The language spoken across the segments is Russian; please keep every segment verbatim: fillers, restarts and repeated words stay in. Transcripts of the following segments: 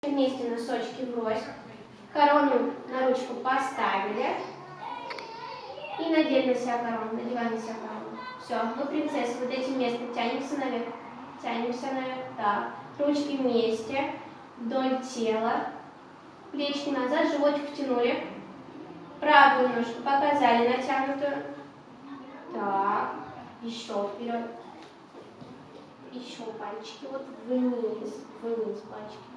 вместе носочки врозь. Корону на ручку поставили. И надели на себя корону, надеваем на себя корону. Все, мы принцессы, вот этим местом тянемся наверх. Тянемся наверх, так. Ручки вместе, вдоль тела. Плечики назад, животик втянули. Правую ножку показали, натянутую. Так, еще вперед. Еще пальчики, вот вниз, вниз пальчики.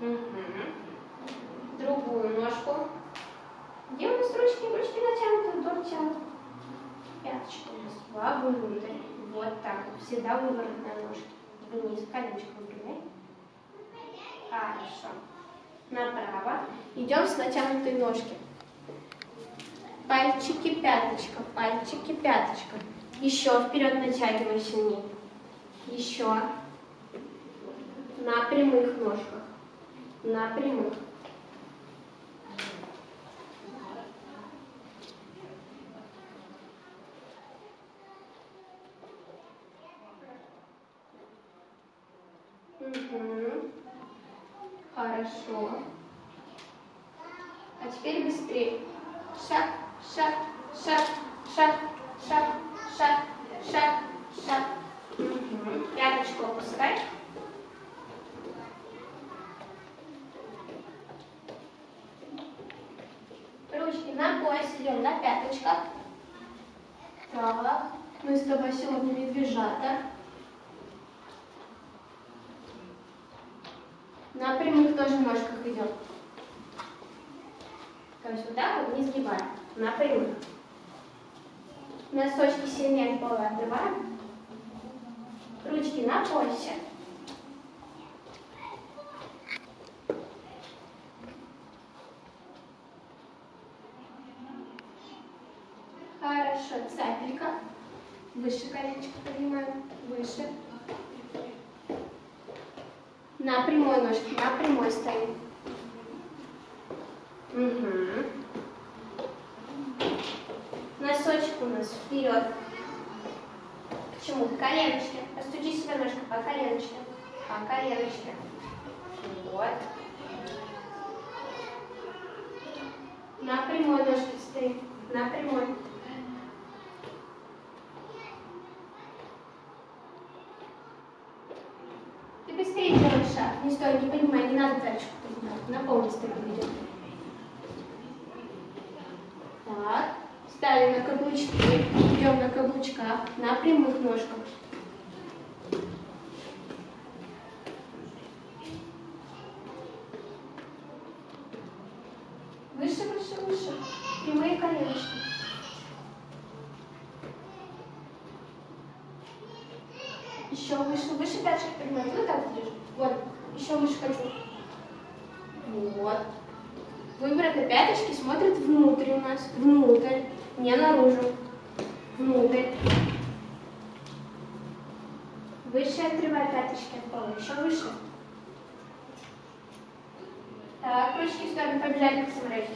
Угу. Другую ножку. Где у нас ручки? Ручки натянуты вдоль тела. Пяточки у нас вовнутрь. Вот так вот. Всегда выворот на ножки. Вниз, коленочку выпрямляй. Хорошо. Направо. Идем с натянутой ножки. Пальчики, пяточка, пальчики, пяточка. Еще вперед натягивай сильнее. Еще. На прямых ножках. На прямых. Угу. Хорошо. А теперь быстрее. Шаг, шаг, шаг, шаг, шаг, шаг, шаг, шаг. Угу. Пяточку опускай. Ручки на пояс, идем на пяточках. Так, мы с тобой сегодня медвежата. На прямых тоже ножках идем. То есть вот так вот не сгибаем. На прямых. Носочки сильнее от пола отрываем. Ручки на поясе. Хорошо. Цапелька. Выше коленочко поднимаем. Выше. На прямой ножке, на прямой стоим. Угу. Носочек у нас вперед. К чему? К коленочке. Постучи себя ножкой по коленочке. По коленочке. Вот. На прямой ножке стоим. На прямой. Ты быстрее делай шаг. Не стой, не поднимай, не надо тачку поднимать. На полной стороне идем. Так. Встали на каблучки. Идем на каблучках. На прямых ножках. Выше, выше, выше. Прямые коленочки. Еще выше, выше пяточек поднимать. Вот так держи. Вот. Еще выше хочу. Вот. Выворот на пяточки смотрит внутрь у нас. Внутрь. Не наружу. Внутрь. Выше отрывай пяточки от пола. Еще выше. Так, ручки в сторону побежали к саморезу.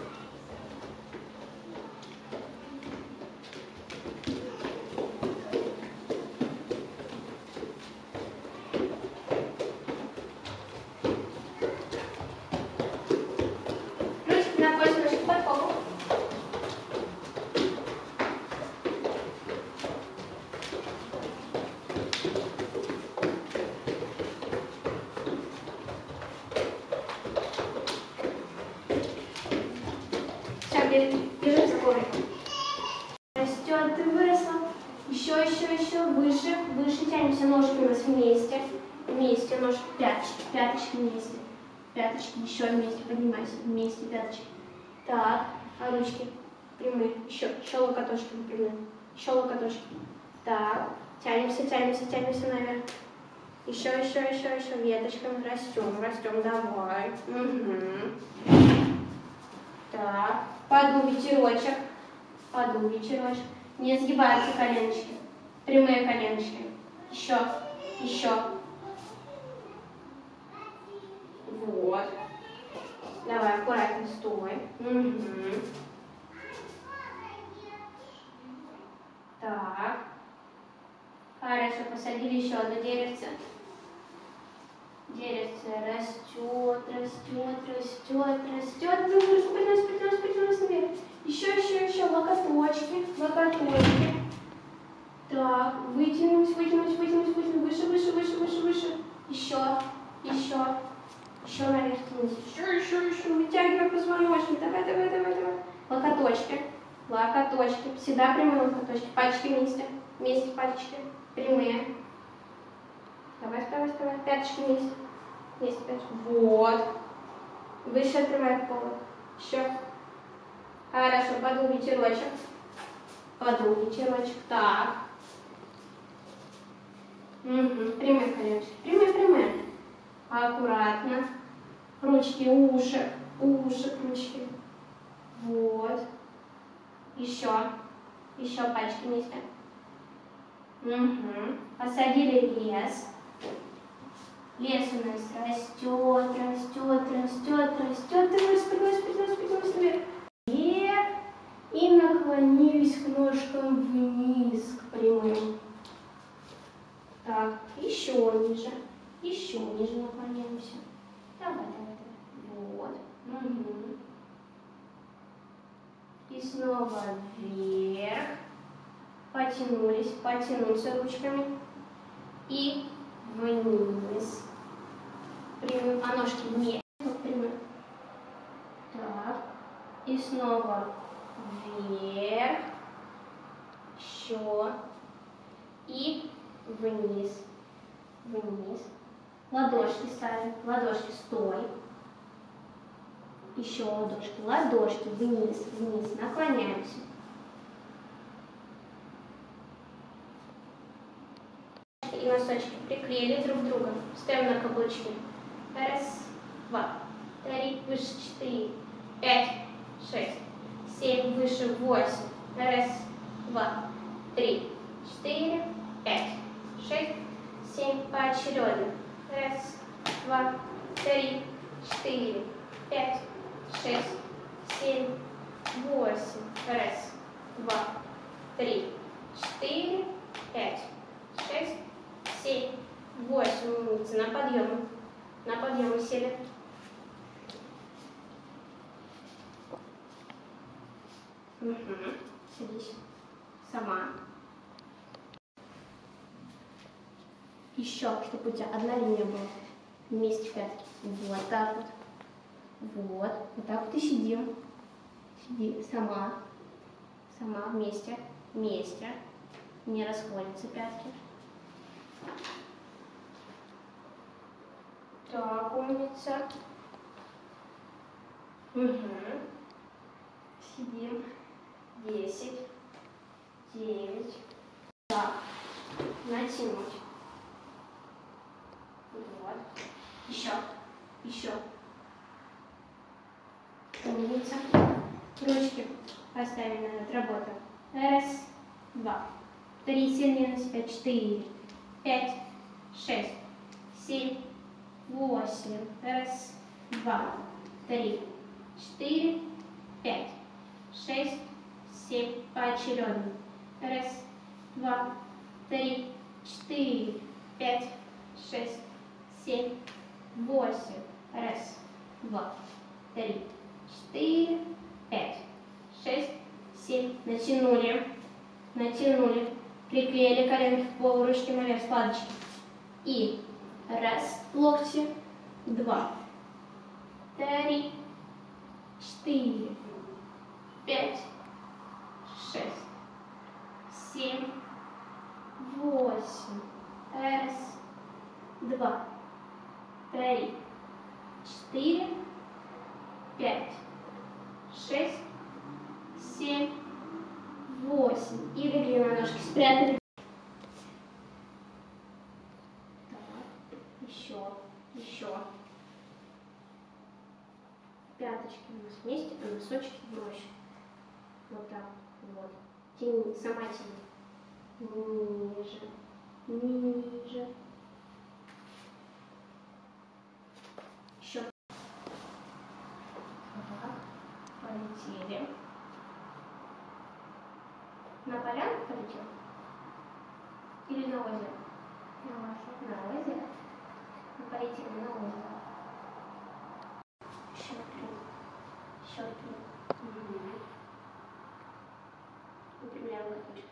Ручки на пояс, ножки под полу. Держи за корень. Растет, ты выросла. Еще, еще, еще. Выше, выше. Тянемся, ножки у нас вместе. Вместе, ножки, пяточки, пяточки вместе. Пяточки еще вместе. Поднимайся. Вместе, пяточки. Так, а ручки прямые. Еще, еще локоточки прямые. Еще локоточки. Так, тянемся, тянемся, тянемся наверх. Еще, еще, еще, еще. Веточками растем, растем. Давай. Угу. Так. Подул ветерочек, подул ветерочек. Не сгибаются коленочки. Прямые коленочки. Еще, еще. Вот. Давай, аккуратно стой. Угу. Так. Хорошо, посадили еще одно деревце. Деревце растет, растет. Растет, растет, поднялась, поднялась, поднялась, поднялась наверх. Еще, еще, еще, локоточки, локоточки. Так, вытянулась, вытянулась, вытянулась, вытянулась, выше, выше, выше, выше, выше. Еще, еще, еще наверх тянись. Еще, еще, еще. Вытягивай позвоночник. Давай, давай, давай, давай. Локоточки, локоточки. Всегда прямые локоточки. Пальчики вместе. Вместе пальчики. Прямые. Давай, вставай, вставай. Пяточки вместе. Вместе пяточки. Вот. Выше отрывай от пола. Еще. Хорошо, подул ветерочек. Подул ветерочек. Так. Угу. Прямые коленочки. Прямые, прямые. Аккуратно. Ручки, уши. Уши, ручки. Вот. Еще. Еще пальчики вместе. Угу. Посадили лес. Лес у нас растет, растет, растет, растет. Поднялась, поднялась, поднялась, поднялась наверх. Вверх. И наклонились к ножкам вниз, к прямым. Так, еще ниже. Еще ниже наклоняемся. Давай, давай, давай. Вот. Угу. И снова вверх. Потянулись, потянуться ручками. И вниз. Прямым, а ножки вместе. Прямым. Так. И снова вверх. Еще. И вниз. Вниз. Ладошки ставим. Ладошки стой. Еще ладошки. Ладошки вниз, вниз. Наклоняемся. И носочки приклеили друг к другу. Ставим на каблучки. Раз, два, три, выше, четыре, пять, шесть, семь, выше, восемь. Раз, два, три, четыре, пять, шесть, семь. Поочередно. Раз, два, три, четыре, пять, шесть, семь, восемь. Раз, два, три, четыре, пять, шесть, семь, восемь. Умница. На подъем. На подъем сели. Угу. Садись. Сама. Еще, чтобы у тебя одна линия была. Вместе пятки. Вот так вот. Вот. Вот так вот и сидим. Сиди. Сама. Сама. Вместе. Вместе. Не расходятся пятки. Так, умница. Угу. Сидим. Десять. Девять. Так. Натянуть. Вот. Еще. Еще. Умница. Ручки поставили над работой. Раз, два, три, сильнее на себя. Четыре, пять, шесть, семь, восемь. Раз, два, три, четыре, пять, шесть, семь. Поочередно. Раз, два, три, четыре, пять, шесть, семь, восемь. Раз, два, три, четыре, пять, шесть, семь. Натянули. Натянули. Приклеили коленки к полу, ручки наверх, складочки. И раз, локти, два, три, четыре, пять, шесть, семь, восемь. Раз, два, три, четыре, пять, шесть, семь, восемь. И легли на ножки, спрятали. Так, еще, еще. Пяточки у нас вместе, а носочки брось. Вот так вот. Тяни, сама тяни. Ниже, ниже. Еще. Так, полетели. На полянку полетел? Или на озеро? На озеро. На озеро? Мы полетели на озеро. Еще. Четко. Угу. Выпрямляем копычку.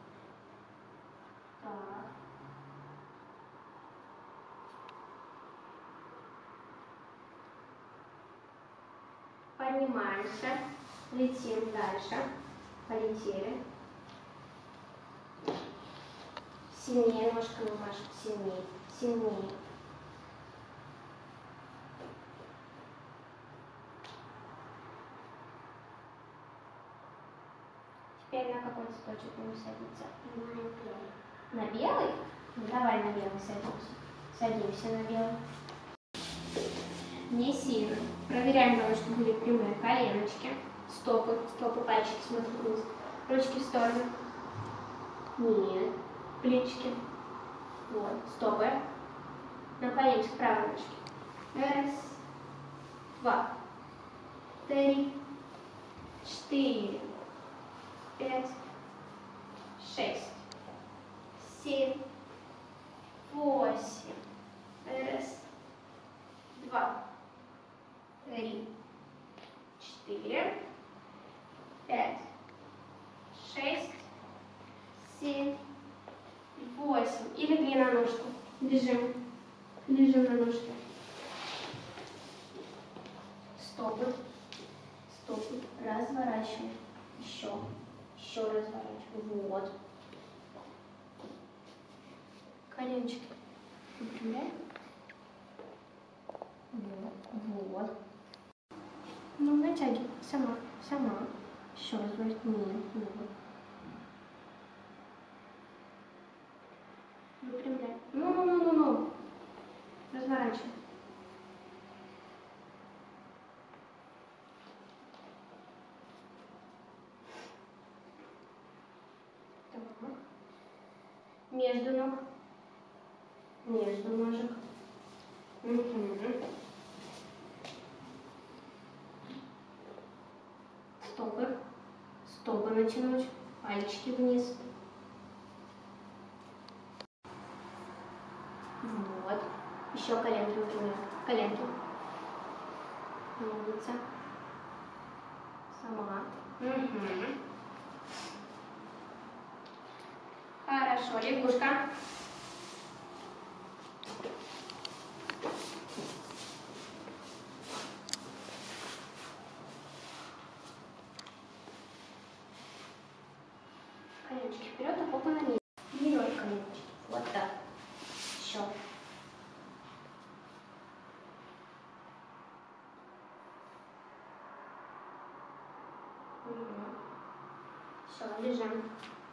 Так. Поднимаемся. Летим дальше. Полетели. Сильнее ножками машем. Сильнее. Сильнее. Теперь на какой цветочек будем садиться? На белый. На белый? Ну, давай на белый садимся. Садимся на белый. Не сильно. Проверяем, главное, чтобы были прямые коленочки. Стопы. Стопы, пальчики смотрят вниз. Ручки в сторону. Нет. Плечики. Вот. Стопы. Наклонимся к правой ножке. Раз. Два. Три. Четыре. Пять, шесть, семь, восемь, раз, два, три, четыре, пять, шесть, семь, восемь. И легли на ножку. Лежим. Лежим на ножке. Стопы. Стопы. Разворачиваем. Еще. Еще разворачиваем. Вот. Коленочки выпрямляем. Вот. Вот. Ну, натягивай. Сама. Сама. Еще разворачивай. Нет. Нет. Выпрямляем. Ну-ну-ну-ну-ну. Разворачиваем. Между ног. Между ножек. Угу. Стопы. Стопы натянуть. Пальчики вниз. Вот. Еще коленки выпрямляем. Коленки. Умница. Сама. Угу. Хорошо, лягушка. Коленочки вперед, а попа на ней. Вперед коленочки. Вот так. Еще. Угу. Все, лежим.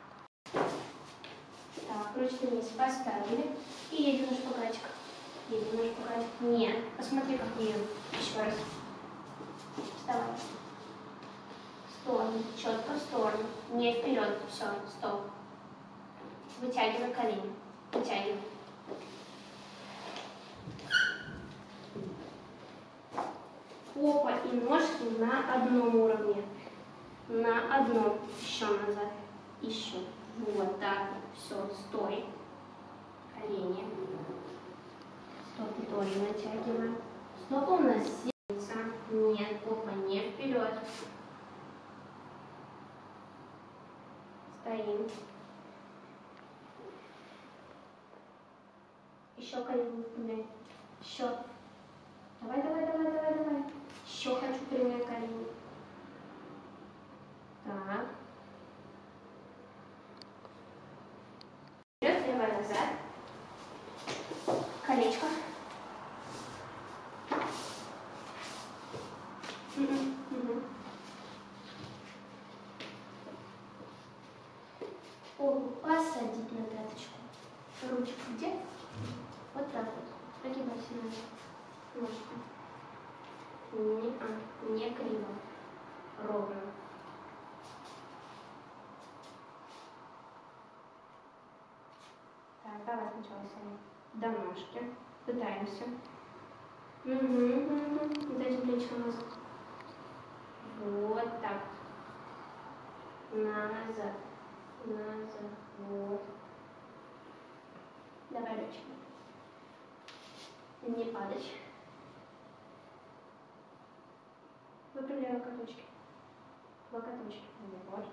Так, ручки вниз поставили. И едем на шпагатик. Едем на шпагатик. Нет. Посмотри, как едем. Еще раз. Вставай. В сторону. Четко в сторону. Не вперед. Все, стоп. Вытягивай колени. Вытягивай. Попа и ножки на одном уровне. На одном. Еще назад. Еще. Вот так вот. Все, стой. Колени. Стопы тоже натягиваем. Стопа у нас сидится. Нет, попа не вперед. Стоим. Еще колени выпрямляй. Еще. Давай, давай, давай, давай, давай. Еще хочу прямые колени. Так. Вперед, лево, назад. Колечко. Угу. Угу. Попу посадить на пяточку. Ручку где? Вот так вот. Прогибайся на ножку. Не, а, не криво. Ровно. Так, давай сначала сами. До ножки. Пытаемся. Угу, угу. Дайте плечико назад. Вот так. Назад. Назад. Вот. Давай ручки. Не падать. Выпрямляй. закругляю локоточки. Локоточки. Вот.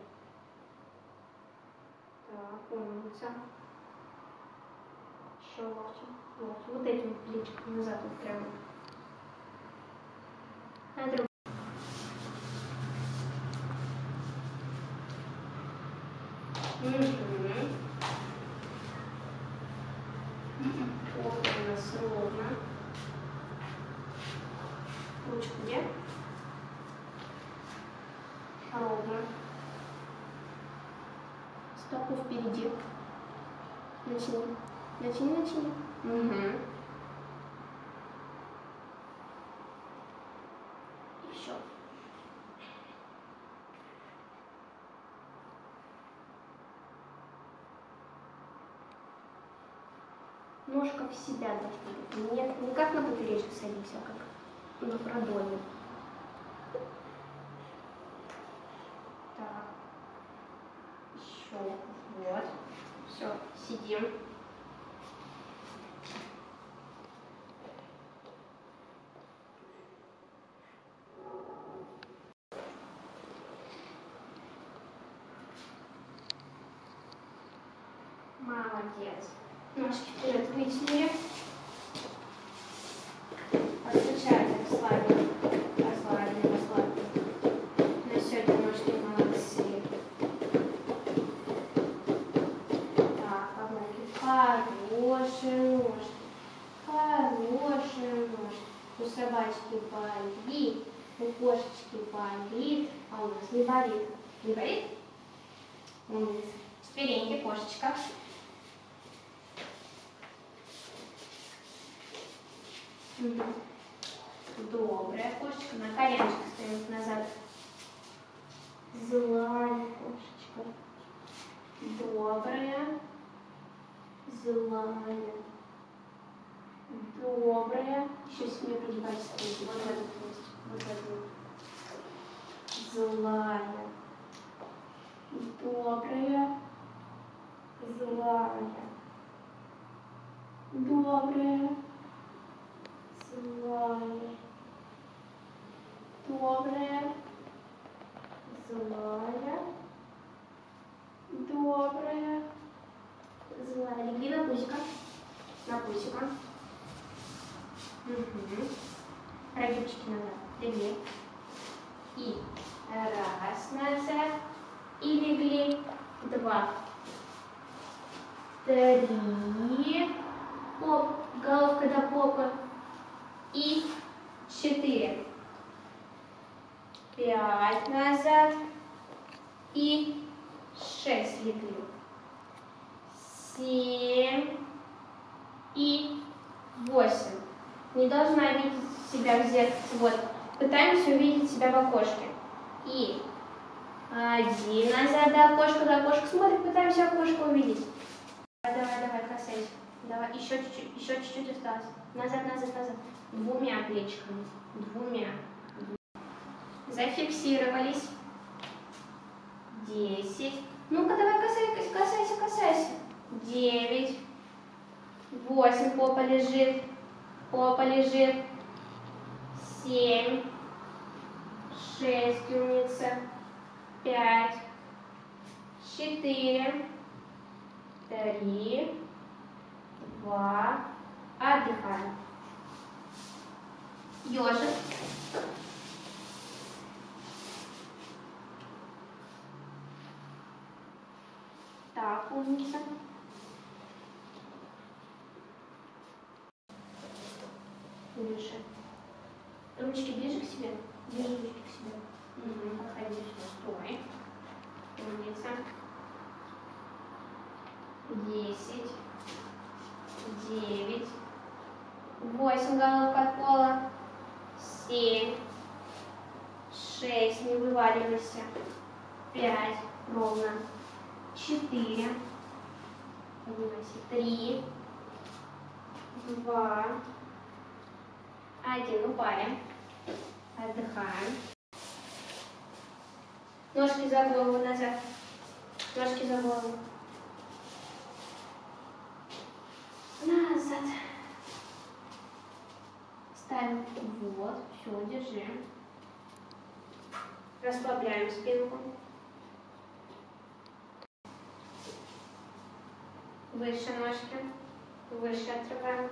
Так, умница. Еще локтем. Локтем. Вот этим плечиком назад вот прямо. А другой. Угу. Вот у нас ровно. Ручку где? Ровно. Стопу впереди. Начни. Начни, начни. Угу. Еще. Ножка в себя должна быть. Нет, не как на поперечку садимся, а как на продоле. Так. Еще. Вот. Все, сидим. Молодец. Ножки вперед вытянули. Подкачали, расслабили. Расслабили, расслабили. На сегодня ножки молодцы. Так, погнали. Хорошие ножки. Хорошие ножки. У собачки болит, у кошечки болит, а у нас не болит. Не болит? Умница. Четвереньки, кошечка. Угу. Добрая кошечка. На коленочках стоит назад. Злая кошечка. Добрая. Злая. Добрая. Еще сильнее пригибайся. Вот в этот хвост. Вот в этот. Злая. Добрая. Злая. Добрая. Злая. Добрая. Злая. Добрая. Злая. Легли на пусика. На пусика. Угу. Прогибчики назад. Легли. И раз назад. И легли. Два. Три. Поп. Головка до попы. И четыре. Пять назад. И шесть легли. Семь. И восемь. Не должна видеть себя в зеркале. Вот. Пытаемся увидеть себя в окошке. И один назад до окошка, до окошка. Смотрим, пытаемся окошко увидеть. Давай, давай, давай, касайся. Давай, еще чуть-чуть, еще чуть-чуть осталось. Назад, назад, назад. Двумя плечиками. Двумя. Зафиксировались. Десять. Ну-ка, давай, касайся, касайся, касайся. Девять. Восемь. Попа лежит. Попа лежит. Семь. Шесть. Умница. Пять. Четыре. Три. Два. Отдыхаем. Ёжик. Так, умница. Выше. Ручки ближе к себе. Ближе ручки к себе. Угу. Подходи сюда. Стой. Умница. Десять. Девять. Восемь. Головка от пола. Семь. Шесть. Не вываливайся. Пять. Ровно. Четыре. Поднимайся. Три. Два. Один. Упали. Отдыхаем. Ножки за голову назад. Ножки за голову. Назад. Ставим. Вот. Все, держи. Расслабляем спинку. Выше ножки. Выше отрываем.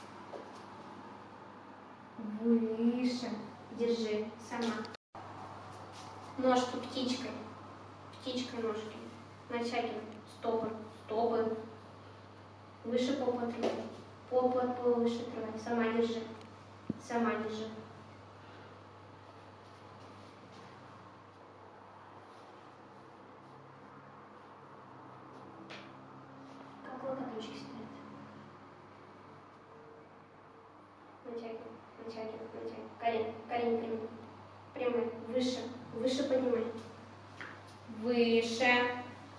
Выше. Держи сама. Ножки птичкой. Птичкой ножки. Натягиваем. Стопы. Стопы. Выше попу отрывай. Попу от пола выше отрывай. Сама держи. Сама держи. Как локоточек стоит. Натягиваем. Натягиваем. Натягиваем. Колени. Колени прямые. Прямые. Выше. Выше поднимай. Выше.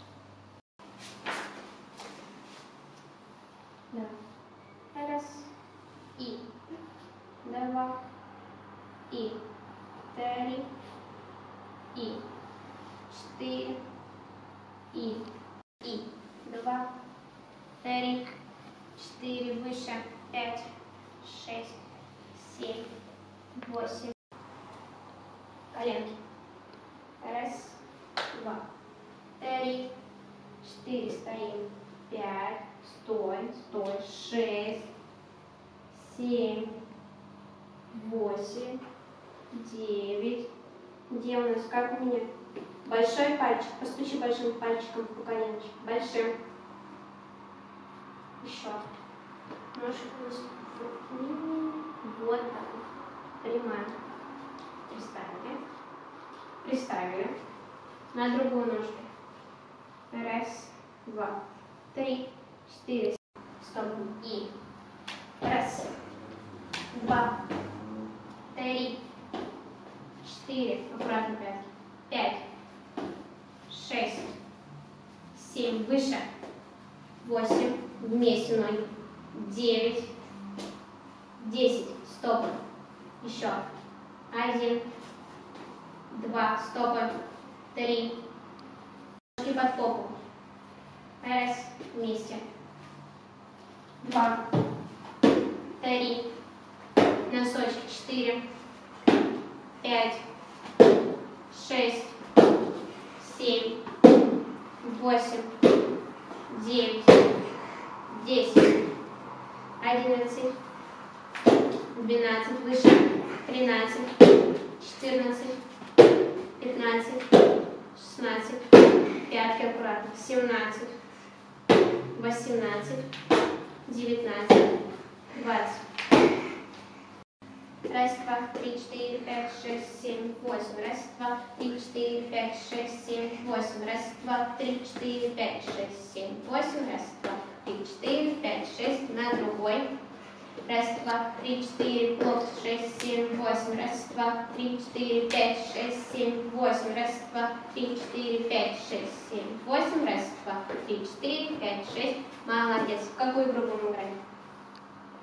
Да. Раз. И. Два. И. Три. И. Четыре. И. И. Два. Три. Четыре. Выше. Пять. Шесть. Семь. Восемь. Коленки. Раз. Два. Три. Четыре. Стоим. Пять. Стой. Стой. Шесть. Семь. Восемь. Девять. Где у нас? Как у меня? Большой пальчик. Постучи большим пальчиком по коленочке. Большим. Еще. Ножку у нас вот так. Прямая. Приставили. Приставили. На другую ножку. Раз, два, три, четыре. Стоп. И. Раз, два, три, четыре. Аккуратно пятки. Пять, шесть, семь. Выше. Восемь. Вместе ноги. Девять. Десять. Стоп. Еще. Один. Два. Стопы. Три. Ножки под попу. Раз. Вместе. Два. Три. Носочки. Четыре. Пять. Шесть. Семь. Восемь. Девять. Десять. Одиннадцать. Двенадцать. Выше. Тринадцать. Четырнадцать. Пятнадцать. Шестнадцать. Пятки аккуратно. Семнадцать. Восемнадцать. Девятнадцать. Двадцать. Раз, два, три, четыре, пять, шесть, семь, восемь. Раз, два, три, четыре, пять, шесть, семь, восемь. Раз, два, три, четыре, пять, шесть, семь, восемь. Раз, два, три, четыре, пять, шесть. На другой. Раз, два, три, четыре, пять, шесть, семь, восемь. Раз, два, три, четыре, пять, шесть, семь, восемь. Раз, два, три, четыре, пять, шесть, семь, восемь. Раз, два, три, четыре, пять, шесть. Молодец. В какую группу мы играем?